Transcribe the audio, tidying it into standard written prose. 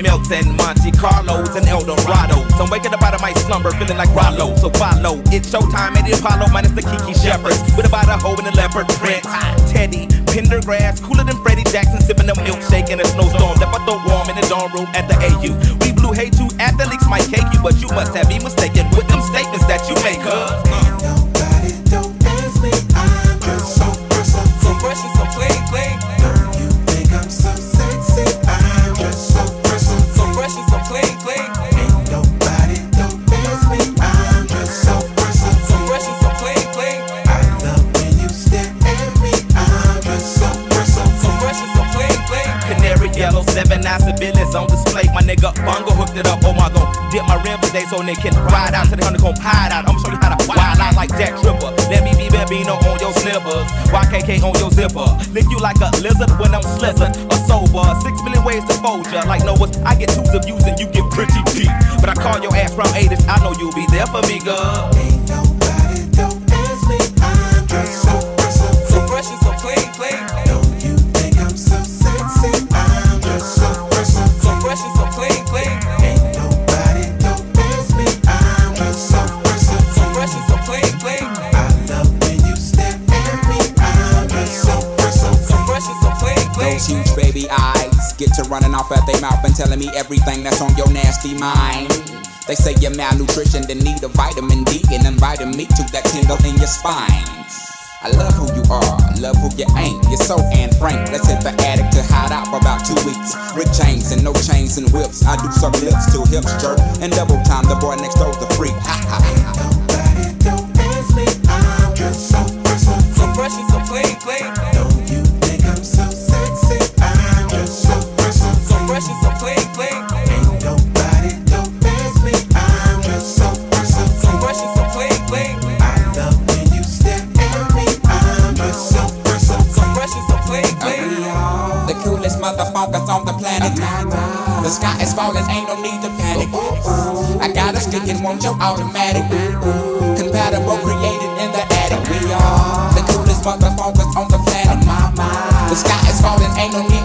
Melts and Monte Carlos and Eldorado. So I'm waking up out of my slumber feeling like Rollo. So follow, it's showtime at the Apollo minus the Kiki Shepherds. With about a hoe in the leopard print. Teddy, Pendergrass, cooler than Freddie Jackson, sipping a milkshake in a snowstorm. Left a throw warm in the dorm room at the AU. We blew hate you, athletes might cake you, but you must have me mistaken with them statements that you make, Nobody don't ask me, I'm just so fresh and so clean. Don't you think I'm so sexy? I'm just so fresh and so clean. Ain't nobody don't ask me, I'm just so fresh and so clean. I love when you stare at me, I'm just so fresh and so clean. Canary yellow, 7 9 civilians on display. My nigga Bungle hooked it up. Oh my god, dip my rim today so they can ride out to the honey gon' hide out. I'ma show you how to wild out like Jack Tripper. Let me be Bambino on your slippers, YKK on your zipper. Lick you like a lizard when I'm slizzard or sober. 6 million ways to fold ya. Like Noah's, I get 2s of views and you get pretty deep. But I call your ass from 8ish, I know you'll be there for me, girl. Ain't nobody don't ask me, I'm just so fresh and so clean. Don't you think I'm so sexy? I'm just so fresh and so clean. Ain't nobody don't ask me, I'm just so fresh and so clean. I love when you stare at me, I'm just so fresh and so clean. Those huge baby eyes get to running off at their mouth and telling me everything that's on your nasty mind. They say you're malnutrition, then need a vitamin D, and inviting me to that tingle in your spine. I love who you are, love who you ain't. You're so Anne Frank. Let's hit the attic to hide out for about 2 weeks. Rick chains and no chains and whips. I do some lips till hips jerk, and double time the boy next door's the freak. Ha ha. Nobody don't ask me, I'm just so fresh and so clean. Don't you think I'm so sexy? I'm just so fresh and so clean. Ain't nobody don't ask me, I'm just so fresh and so clean. I love when you stare at me, I'm just so fresh and so clean. The coolest motherfuckers on the planet. The sky is falling, ain't no need to panic. I got a stick and want your automatic. Compatible, created in the attic. We are the coolest motherfuckers on the planet. The sky is falling, ain't no need